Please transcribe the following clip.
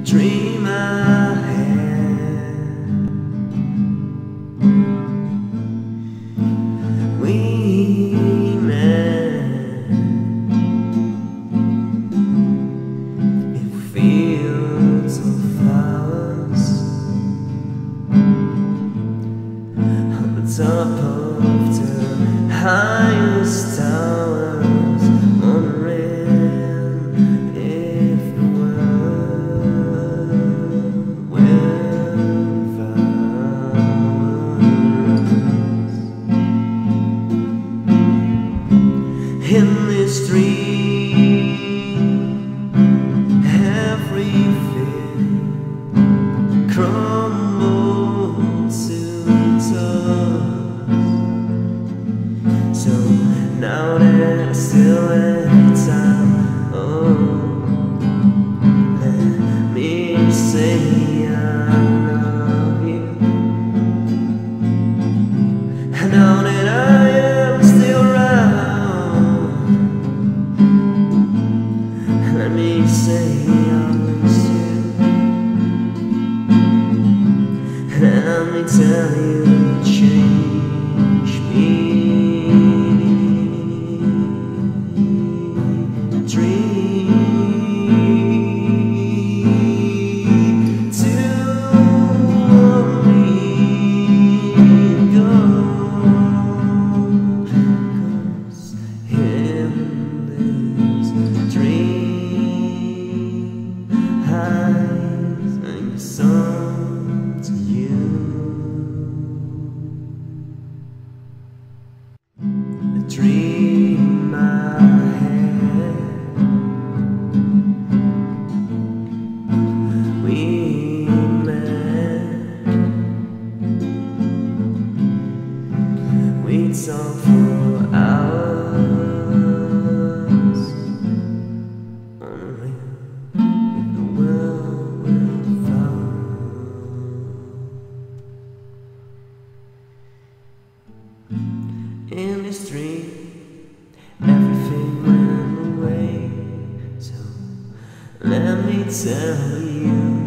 dream I had. We met in fields of flowers on the top of the highest towers, wondering if the world will flowers. In this dream, everything crumbled to dust. So now that I still have time, oh, let me say I love you. I know that I am still around. Let me say I miss you. Let me tell you you changed me. Dream to me go, 'cause in this dream I sing a song to you. A dream I had. We met. We talked for hours, wondering if the world will fall. In this dream, everything went away. So let me tell you.